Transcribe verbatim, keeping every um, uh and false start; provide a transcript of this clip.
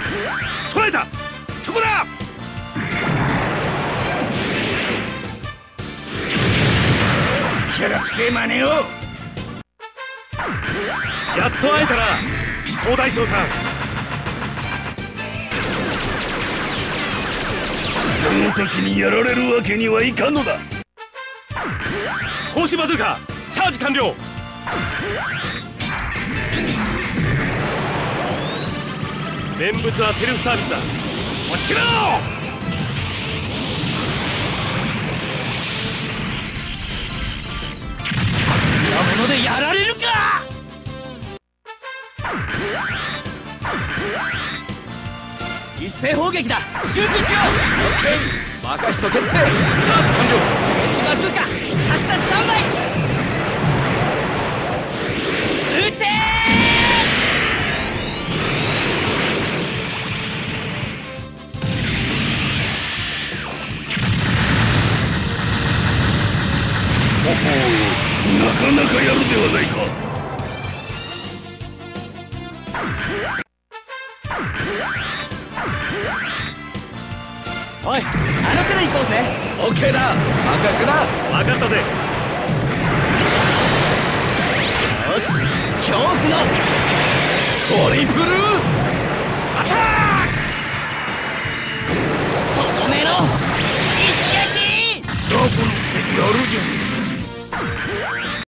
捕らえた。そこだ。キャラくせえ真似を。やっと会えたな、総大将さん。その時にやられるわけにはいかんのだ。格子バズーカチャージ完了。念仏はセルフサービスだ。落ちろ。なものでやられるか。一斉砲撃だ。集中しろ。オッケー、任しとけって。チャージ完了。格子バズーカ発射スタンバイ。撃てー。ほほう、なかなかやるではないか。おい、あの手で行こうぜ。オッケーだ、任せだ。分かったぜ。よし、恐怖のトリプルアタック。とどめろ一撃。どこのくせにやるじゃん。